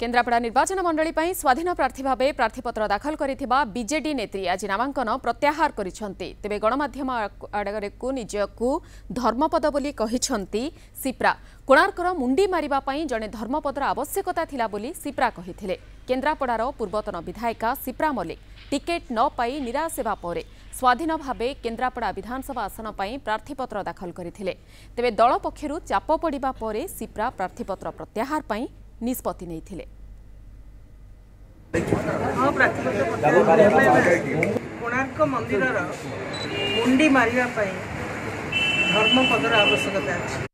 केन्द्रापड़ा निर्वाचन मंडली पर स्वाधीन प्रार्थी भाव प्रार्थीपत्र दाखल करिथिबा बीजेडी नेत्री आज नामांकन प्रत्याहार करिसेंती। तेबे गणमाध्यम आड़े को निजकू धर्मपद बोली कहिसेंती सिप्रा। कोणार्कर मुंडी मारिबा पई जणे धर्मपदर आवश्यकता थिला बोली सिप्रा कहिथिले। केन्द्रापड़ार पूर्वतन विधायिका सिप्रा मल्लिक टिकेट न पाई निराश हेबा परे स्वाधीन भावे केन्द्रापड़ा विधानसभा आसन पर प्रार्थीपत्र दाखल करथिले। तेबे दल पक्षरु चाप पड़िबा परे सिप्रा प्रार्थीपत्र प्रत्याहार पई निष्पत्ति नहीं। कोणार्क मंदिर मुंडी मारिबा पई धर्मपदर आवश्यकता अछि।